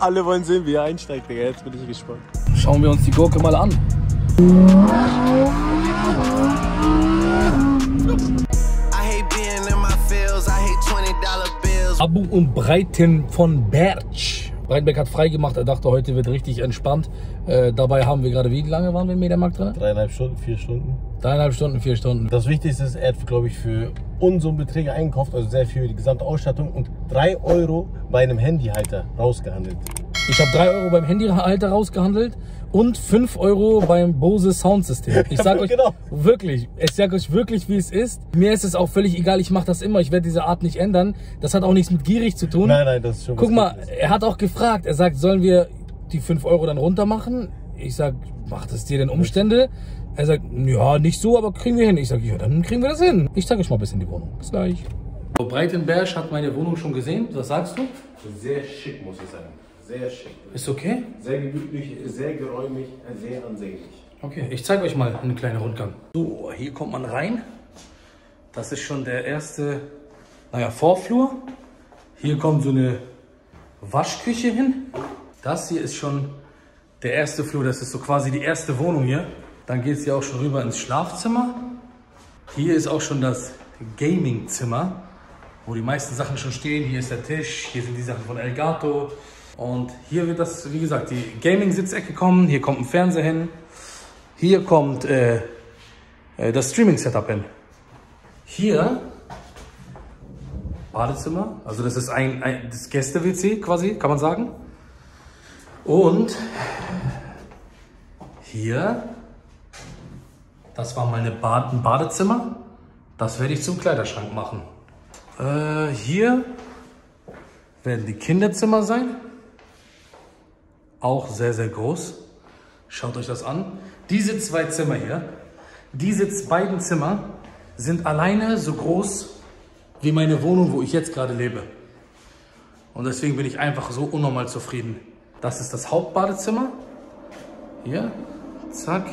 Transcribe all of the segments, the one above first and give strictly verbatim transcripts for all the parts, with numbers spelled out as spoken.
Alle wollen sehen, wie er einsteigt, Digga. Jetzt bin ich gespannt. Schauen wir uns die Gurke mal an. Abu und Breiten von Bertsch. Breitenberg hat freigemacht, er dachte, heute wird richtig entspannt. Äh, dabei haben wir gerade, wie lange waren wir im Mediamarkt drin? Dreieinhalb Stunden, vier Stunden. Dreieinhalb Stunden, vier Stunden. Das Wichtigste ist, er hat, glaube ich, für Unsummbeträge eingekauft, also sehr viel für die gesamte Ausstattung und drei Euro bei einem Handyhalter rausgehandelt. Ich habe drei Euro beim Handyhalter rausgehandelt und fünf Euro beim Bose Soundsystem. Ich sage euch Genau. wirklich, ich sage euch wirklich, wie es ist. Mir ist es auch völlig egal, ich mache das immer. Ich werde diese Art nicht ändern. Das hat auch nichts mit gierig zu tun. Nein, nein, das ist schon Guck was mal, Gutes. er hat auch gefragt, er sagt, sollen wir die fünf Euro dann runter machen? Ich sag, macht es dir denn Umstände? Er sagt, ja, nicht so, aber kriegen wir hin. Ich sage, ja, dann kriegen wir das hin. Ich zeige euch mal ein bisschen die Wohnung. Bis gleich. So, Breitenberg hat meine Wohnung schon gesehen. Was sagst du? Sehr schick, muss ich sagen. Sehr schick. Ist okay? Sehr gemütlich, sehr geräumig, sehr ansehnlich. Okay, ich zeige euch mal einen kleinen Rundgang. So, hier kommt man rein. Das ist schon der erste, naja, Vorflur. Hier kommt so eine Waschküche hin. Das hier ist schon der erste Flur. Das ist so quasi die erste Wohnung hier. Dann geht es hier auch schon rüber ins Schlafzimmer. Hier ist auch schon das Gamingzimmer, wo die meisten Sachen schon stehen. Hier ist der Tisch, hier sind die Sachen von Elgato. Und hier wird das, wie gesagt, die Gaming-Sitzecke kommen. Hier kommt ein Fernseher hin. Hier kommt äh, äh, das Streaming-Setup hin. Hier Badezimmer. Also das ist ein, ein das Gäste-W C quasi, kann man sagen. Und hier, das war mal eine Bad, ein Badezimmer. Das werde ich zum Kleiderschrank machen. Äh, hier werden die Kinderzimmer sein. Auch sehr, sehr groß. Schaut euch das an. Diese zwei Zimmer hier, diese beiden Zimmer sind alleine so groß wie meine Wohnung, wo ich jetzt gerade lebe. Und deswegen bin ich einfach so unnormal zufrieden. Das ist das Hauptbadezimmer. Hier, zack.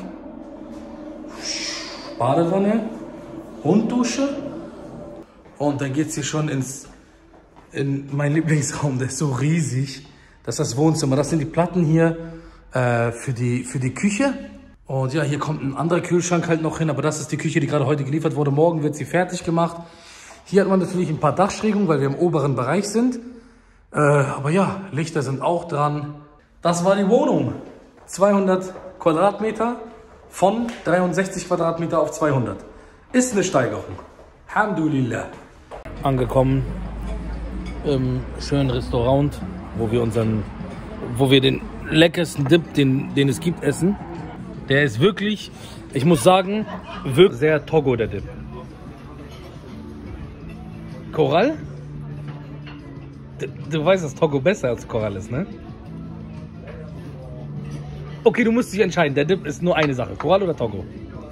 Badewanne und Dusche. Und dann geht es hier schon ins, in meinen Lieblingsraum, der ist so riesig. Das ist das Wohnzimmer. Das sind die Platten hier äh, für, die, für die Küche. Und ja, hier kommt ein anderer Kühlschrank halt noch hin. Aber das ist die Küche, die gerade heute geliefert wurde. Morgen wird sie fertig gemacht. Hier hat man natürlich ein paar Dachschrägungen, weil wir im oberen Bereich sind. Äh, aber ja, Lichter sind auch dran. Das war die Wohnung. zweihundert Quadratmeter von dreiundsechzig Quadratmeter auf zweihundert. Ist eine Steigerung. Alhamdulillah. Angekommen im schönen Restaurant, wo wir unseren, wo wir den leckersten Dip, den, den es gibt, essen. Der ist wirklich, ich muss sagen, wirklich sehr Togo, der Dip. Korall? Du, du weißt, dass Togo besser als Korall ist, ne? Okay, du musst dich entscheiden. Der Dip ist nur eine Sache. Korall oder Togo?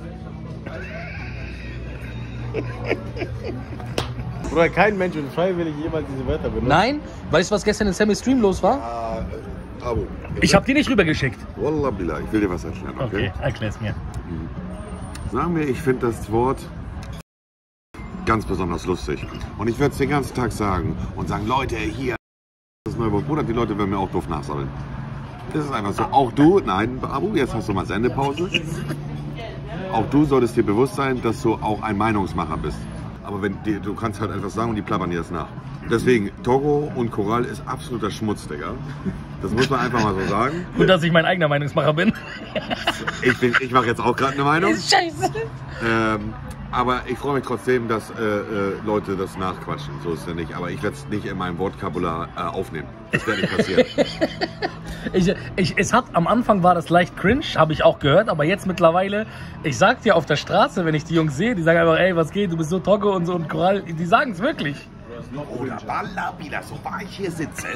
Bruder, kein Mensch wird freiwillig jemals diese Wörter benutzen. Nein? Weißt du, was gestern in Sammy's Stream los war? Ah, Abu. Ich hab dir nicht rübergeschickt. Wallah billah, ich will dir was erklären, okay? Okay, erklär's mir. Sagen wir, ich finde das Wort ganz besonders lustig. Und ich würde es den ganzen Tag sagen und sagen, Leute, hier, das ist mein Wort. Bruder, die Leute werden mir auch doof nachsammeln. Das ist einfach so. Auch du, nein, Abu, jetzt hast du mal Sendepause. Auch du solltest dir bewusst sein, dass du auch ein Meinungsmacher bist. Aber wenn die, du kannst halt einfach sagen und die plappern dir das nach. Deswegen, Togo und Korall ist absoluter Schmutz, Digga. Das muss man einfach mal so sagen. Gut, dass ich mein eigener Meinungsmacher bin. Ich, bin, ich mache jetzt auch gerade eine Meinung. Scheiße. Ähm, aber ich freue mich trotzdem, dass äh, äh, Leute das nachquatschen. So ist es ja nicht. Aber ich werde es nicht in meinem Wortkabular äh, aufnehmen. Das wird nicht passieren. ich, ich, es hat, am Anfang war das leicht cringe, habe ich auch gehört. Aber jetzt mittlerweile, ich sag dir auf der Straße, wenn ich die Jungs sehe, die sagen einfach, ey, was geht, du bist so Togo und so und Korall. Die sagen es wirklich. Oder Ballabila, so war ich hier sitze.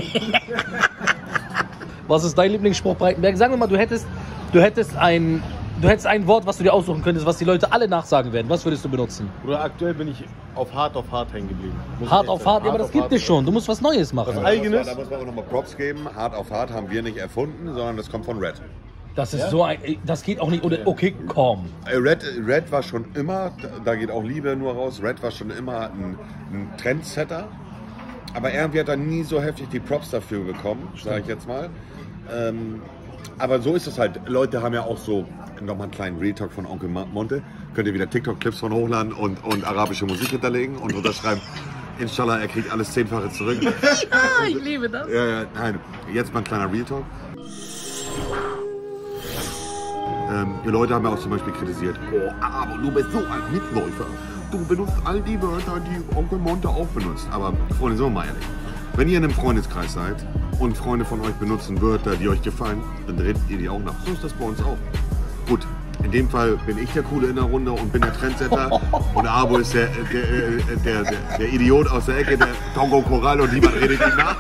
Was ist dein Lieblingsspruch, Breitenberg? Sagen wir mal, du hättest, du hättest ein... Du hättest ein Wort, was du dir aussuchen könntest, was die Leute alle nachsagen werden. Was würdest du benutzen? Oder aktuell bin ich auf hart auf hart hängen geblieben. Hart auf hart? Ja, aber das gibt es schon. Du musst was Neues machen. Was Eigenes? Da muss man auch nochmal Props geben. Hart auf hart haben wir nicht erfunden, sondern das kommt von Red. Das ist ja so ein... Das geht auch nicht... Oder, okay, komm. Red, Red war schon immer, da geht auch Liebe nur raus, Red war schon immer ein, ein Trendsetter. aber irgendwie hat er nie so heftig die Props dafür bekommen, sage ich jetzt mal. Ähm, aber so ist es halt. Leute haben ja auch so nochmal einen kleinen Real Talk von Onkel Monte. Könnt ihr wieder TikTok-Clips von hochladen und, und arabische Musik hinterlegen und unterschreiben. Inshallah, er kriegt alles zehnfache zurück. Ich liebe das. Ja, ja, nein. Jetzt mal ein kleiner Real Talk. Ähm, die Leute haben ja auch zum Beispiel kritisiert, oh, aber du bist so ein Mitläufer. Du benutzt all die Wörter, die Onkel Monte auch benutzt. Aber Freunde, so mal ehrlich. Wenn ihr in einem Freundeskreis seid und Freunde von euch benutzen Wörter, die euch gefallen, dann redet ihr die auch nach. So ist das bei uns auch. Gut, in dem Fall bin ich der Coole in der Runde und bin der Trendsetter. Und Abo ist der, der, der, der, der Idiot aus der Ecke, der Tongo Korall und niemand redet ihm nach.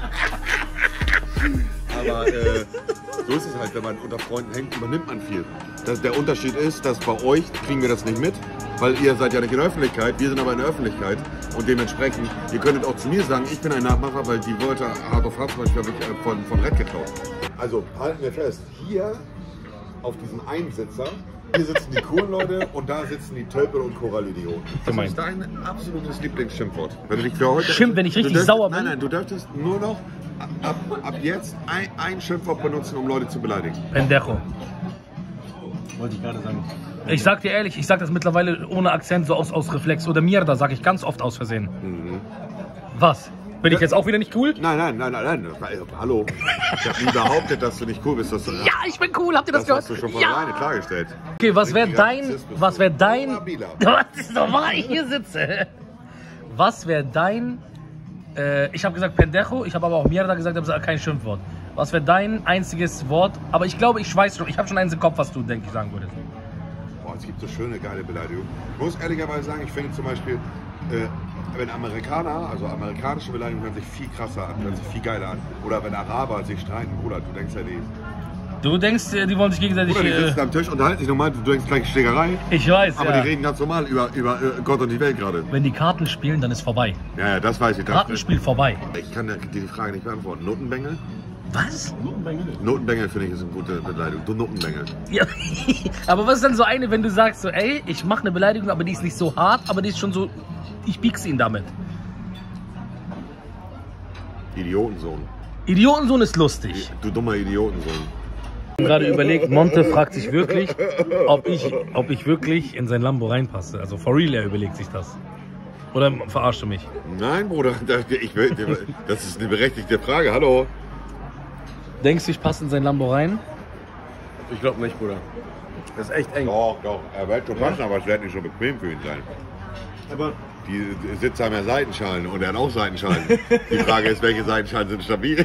Aber äh, so ist es halt, wenn man unter Freunden hängt, übernimmt man viel. Das, der Unterschied ist, dass bei euch kriegen wir das nicht mit, weil ihr seid ja nicht in der Öffentlichkeit, wir sind aber in der Öffentlichkeit. Und dementsprechend, ihr könntet auch zu mir sagen, ich bin ein Nachmacher, weil die Wörter hart auf hart habe ich von, von Red geklaut. Also halten wir fest, hier auf diesem Einsitzer, hier sitzen die coolen Leute und da sitzen die Tölpel und Korallidioten. Das ist dein absolutes Lieblingsschimpfwort. Wenn du dich für heute Schimpf, wenn ich richtig dürftest, sauer bin? Nein, nein, du dürftest nur noch ab, ab jetzt ein, ein Schimpfwort benutzen, um Leute zu beleidigen. Pendejo. Wollte ich gerade sagen. Ich sag dir ehrlich, ich sag das mittlerweile ohne Akzent, so aus, aus Reflex. Oder Mierda sag ich ganz oft aus Versehen. Mhm. Was? Bin ich jetzt auch wieder nicht cool? Nein, nein, nein, nein, nein. Hallo. Ich habe nie behauptet, dass du nicht cool bist. Dass du, Ja, ich bin cool, habt ihr das, das gehört? hast du schon von Ja. alleine klargestellt. Okay, was wäre Richtiger dein, Rassist bist was du. wäre dein, Nabila. was ist doch wahr, ich hier sitze. Was wäre dein, äh, ich habe gesagt Pendejo, ich habe aber auch Mierda gesagt, aber kein Schimpfwort. Was wäre dein einziges Wort? Aber ich glaube, ich weiß schon, ich habe schon eins im Kopf, was du, denke ich, sagen würdest. Boah, es gibt so schöne, geile Beleidigungen. Ich muss ehrlicherweise sagen, ich finde zum Beispiel, äh, wenn Amerikaner, also amerikanische Beleidigungen hören sich viel krasser an, hören sich viel geiler an. Oder wenn Araber sich streiten, Bruder, du denkst ja die... Du denkst, die wollen sich gegenseitig... Oder die Äh, sitzen am Tisch, unterhalten sich normal, du denkst gleich Schlägerei. ich weiß, Aber ja. die reden ganz normal über, über äh, Gott und die Welt gerade. Wenn die Karten spielen, dann ist vorbei. Ja, ja, das weiß ich. Das, Kartenspiel vorbei. ich kann dir die Frage nicht beantworten. Notenbengel? Was? Notenbengel finde ich ist eine gute Beleidigung. Du Notenbengel. Ja. Aber was ist dann so eine, wenn du sagst so, ey, ich mache eine Beleidigung, aber die ist nicht so hart, aber die ist schon so, ich piekse ihn damit. Idiotensohn. Idiotensohn ist lustig. Du dummer Idiotensohn. Ich habe gerade überlegt, Monte fragt sich wirklich, ob ich, ob ich wirklich in sein Lambo reinpasse. Also for real, er überlegt sich das. Oder verarscht du mich? Nein, Bruder, ich will, das ist eine berechtigte Frage. Hallo. Denkst du, ich passe in sein Lambo rein? Ich glaube nicht, Bruder. Das ist echt eng. Doch, doch, er wird schon passen, aber es wird nicht so bequem für ihn sein. Aber Die Sitze haben ja Seitenschalen und er hat auch Seitenschalen. Die Frage ist, welche Seitenschalen sind stabil?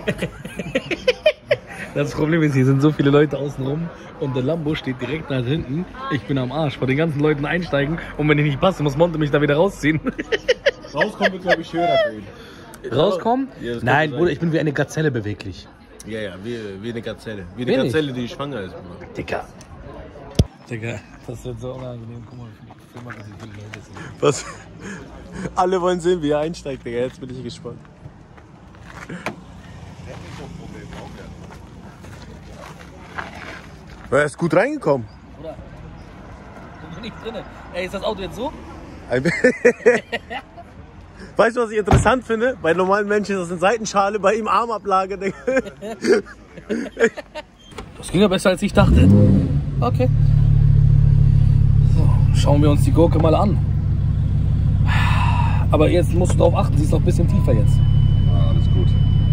Das Problem ist, hier sind so viele Leute außenrum und der Lambo steht direkt nach hinten. Ich bin am Arsch, vor den ganzen Leuten einsteigen und wenn ich nicht passe, muss Monte mich da wieder rausziehen. rauskommen wird, glaube ich, schwerer für ihn. Rauskommen? Ja, das kann Nein, sein. Bruder, ich bin wie eine Gazelle beweglich. Ja, ja, wie, wie eine Gazelle. Wie eine Bin ich? Gazelle, die schwanger ist, Bruder. Digga. Digga, das wird so unangenehm. Guck mal, wie viele Leute sind. Was? Alle wollen sehen, wie er einsteigt, Digga. Jetzt bin ich gespannt. Er ist gut reingekommen. Bruder, ich bin nicht drin. Ey, ist das Auto jetzt so? Weißt du, was ich interessant finde? Bei normalen Menschen ist das eine Seitenschale, bei ihm Armablage. Digga. Das ging ja besser, als ich dachte. Okay. So, schauen wir uns die Gurke mal an. Aber jetzt musst du darauf achten, sie ist noch ein bisschen tiefer jetzt. Ja, alles gut.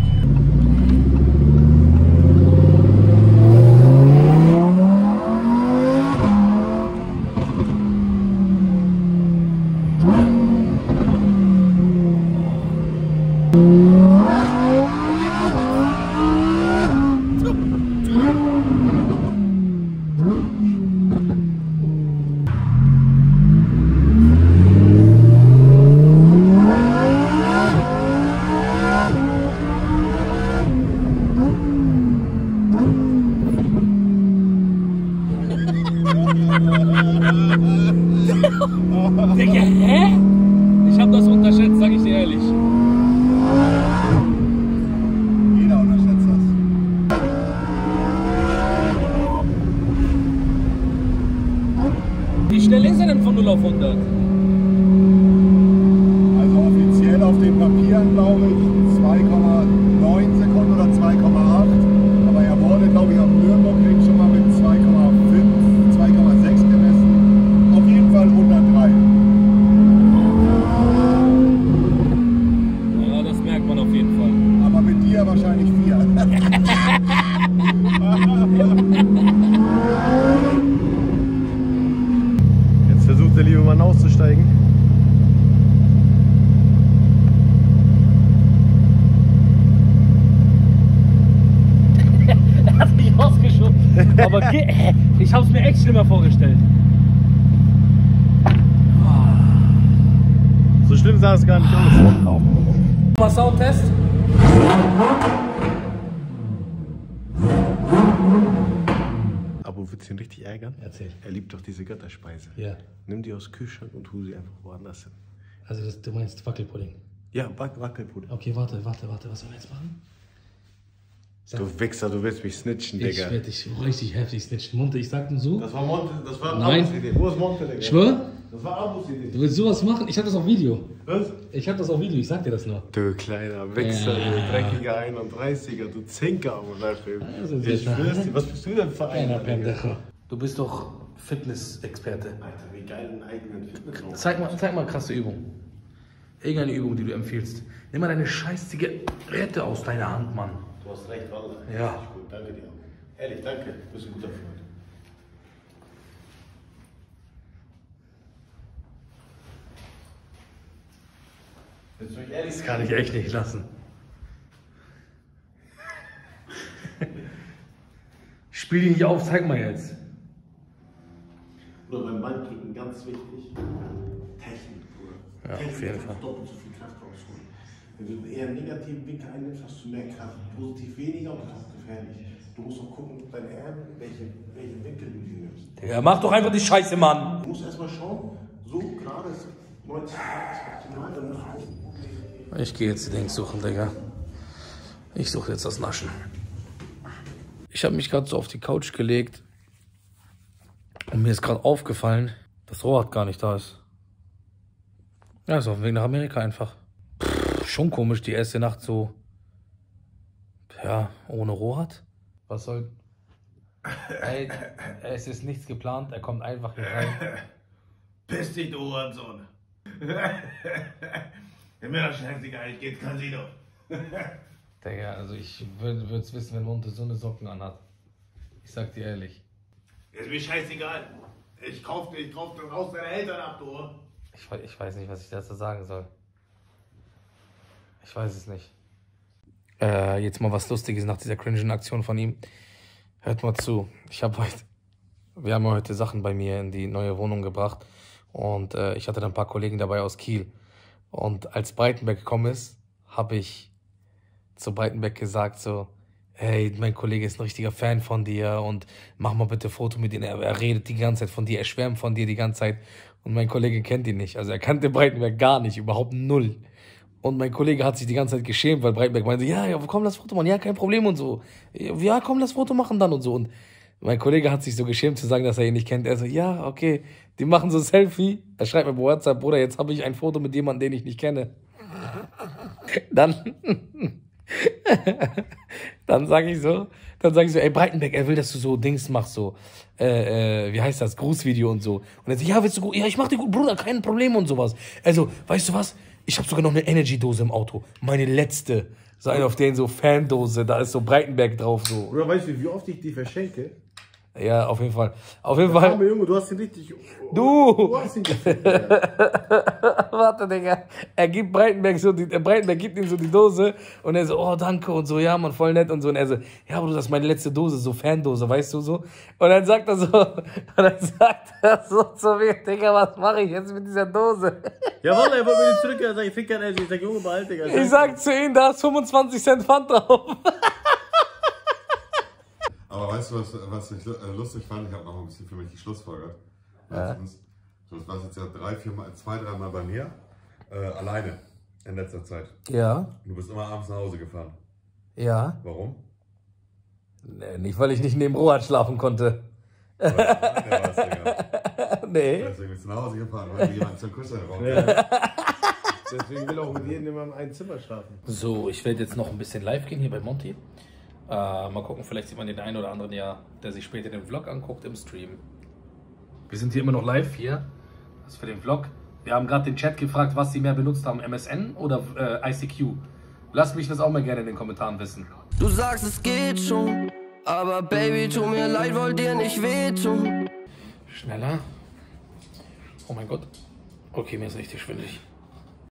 Digga, hä? Ich hab das unterschätzt, sag ich dir ehrlich. Jeder unterschätzt das. Wie schnell ist er denn von null auf hundert? Also offiziell auf den Papieren, glaube ich, dir. Jetzt versucht der liebe Mann auszusteigen. Er hat mich rausgeschoben. Aber ich hab's mir echt schlimmer vorgestellt. So schlimm sah es gar nicht aus. Mal Soundtest. Aber wird es ihn richtig ärgern? Erzähl. Er liebt doch diese Götterspeise. Ja. Nimm die aus dem Kühlschrank und tu sie einfach woanders hin. Also das, du meinst Wackelpudding? Ja, Wac Wackelpudding. Okay, warte, warte, warte. Was sollen wir jetzt machen? Du Wichser, du willst mich snitchen, Digga. Ich werde dich richtig heftig snitchen. Monte, ich sag nur so. Das war Monte, das war Nein. Abus Idee. Wo ist Monte, Digga? Schwör? Das war Abus Idee. Du willst sowas machen? Ich hab das auf Video. Was? Ich hab das auf Video, ich sag dir das nur. Du kleiner Wichser, Ja. du dreckiger einunddreißiger, du Zinker, Das ist ich ja schwör's dir, was bist du denn für Kleiner einer? Pendejo. Du bist doch Fitness-Experte. Alter, wie geil einen eigenen Fitnessraum. Zeig mal, zeig mal krasse Übung. Irgendeine Übung, die du empfiehlst. Nimm mal deine scheiß Zigarette aus deiner Hand, Mann. Du hast recht, Wallah. Ja. Gut, danke dir. Ehrlich, danke. Du bist ein guter Freund. Willst du mich ehrlich Das kann ich echt nicht lassen. Spiel die nicht auf, zeig mal jetzt. Oder beim Bankdrücken ganz wichtig. Technik, Bruder. Ja, Technik auf jeden kannst Fall. doppelt so viel Kraft rausholen. Wenn du eher einen negativen Winkel einnimmst, hast du mehr Kraft. Positiv weniger und das ist gefährlich. Du musst auch gucken, deine Arme, welche, welchen Winkel du die nimmst. Ja, mach doch einfach die Scheiße, Mann. Du musst erstmal schauen, so gerade ist neunzig Grad ist optimal, dann musst du. Ich gehe jetzt die Dings suchen, Digga. Ich suche jetzt das Naschen. Ich habe mich gerade so auf die Couch gelegt und mir ist gerade aufgefallen, dass Rohat gar nicht da ist. Ja, ist auf dem Weg nach Amerika einfach. Pff, schon komisch, die erste Nacht so, ja, ohne Rohat. Was soll... Ey, es ist nichts geplant, er kommt einfach hier rein. Piss dich, du Hurensohn. Mir das scheißegal, ich geh ins Casino. Digga, also ich würde es wissen, wenn Monte so eine Socken anhat. Ich sag dir ehrlich. Ist mir scheißegal. Ich kauf, ich kauf das Haus deiner Eltern ab, du. Ich, we- ich weiß nicht, was ich dazu sagen soll. Ich weiß es nicht. Äh, jetzt mal was Lustiges nach dieser cringen Aktion von ihm. Hört mal zu. Ich habe heute, wir haben heute Sachen bei mir in die neue Wohnung gebracht und äh, ich hatte dann ein paar Kollegen dabei aus Kiel. Und als Breitenberg gekommen ist, habe ich zu Breitenberg gesagt so, hey, mein Kollege ist ein richtiger Fan von dir und mach mal bitte ein Foto mit ihm. Er, er redet die ganze Zeit von dir, er schwärmt von dir die ganze Zeit. Und mein Kollege kennt ihn nicht. Also er kannte Breitenberg gar nicht, überhaupt null. Und mein Kollege hat sich die ganze Zeit geschämt, weil Breitenberg meinte, ja, ja, komm, lass Foto machen. Ja, kein Problem und so. Ja, komm, lass Foto machen dann und so. Und mein Kollege hat sich so geschämt zu sagen, dass er ihn nicht kennt. Er so, ja, okay. Die machen so ein Selfie. Er schreibt mir bei WhatsApp, Bruder, jetzt habe ich ein Foto mit jemandem, den ich nicht kenne. Dann, dann sage ich so, dann sage ich so, ey, Breitenberg, er will, dass du so Dings machst, so, äh, äh, wie heißt das, Grußvideo und so. Und er sagt, ja, willst du gut? Ja, ich mach dir gut, Bruder, kein Problem und sowas. Also, weißt du was? Ich habe sogar noch eine Energy-Dose im Auto. Meine letzte. So eine auf denen so Fandose, da ist so Breitenberg drauf, so. Oder weißt du, wie oft ich die verschenke? Ja, auf jeden Fall. Auf jeden Fall. Arme Junge, du hast ihn richtig... Du! Du hast ihn gefickt, Digga. Warte, Digga. Er gibt Breitenberg so, die, Breitenberg gibt ihm so die Dose und er so, oh, danke und so, ja, man, voll nett und so. Und er so, ja, aber das ist meine letzte Dose, so Fandose, weißt du, so. Und dann sagt er so, und dann sagt er so zu mir, Digga, was mache ich jetzt mit dieser Dose? Ja, Wallah, er wollte mir die zurück, er sagt, ich fick kein Energy. Ich sag, Junge, behalt, Digga. Ich sag zu ihm, da ist fünfundzwanzig Cent Pfand drauf. Aber weißt du, was, was ich äh, lustig fand? Ich habe noch ein bisschen für mich geschlussfolgert. Ja. Letztens. So, das war jetzt ja drei, vier Mal, zwei, drei Mal bei mir. Äh, alleine. In letzter Zeit. Ja, Du bist immer abends nach Hause gefahren. ja. Warum? Nee, nicht, weil ich nicht neben Rohat schlafen konnte. Weil du alleine warst, Digga. Nee. Deswegen bist du nach Hause gefahren, weil du jemanden zum Kuscheln brauchst. Ja. Deswegen will er auch mit jedem immer in einem Zimmer schlafen. So, ich werde jetzt noch ein bisschen live gehen hier bei Monty. Äh, mal gucken, vielleicht sieht man den einen oder anderen ja, der sich später den Vlog anguckt im Stream. Wir sind hier immer noch live hier. Das ist für den Vlog. Wir haben gerade den Chat gefragt, was sie mehr benutzt haben, M S N oder äh, I C Q. Lasst mich das auch mal gerne in den Kommentaren wissen. Du sagst, es geht schon, aber Baby, tu mir leid, wollt dir nicht wehtun. Schneller. Oh mein Gott. Okay, mir ist richtig schwindelig.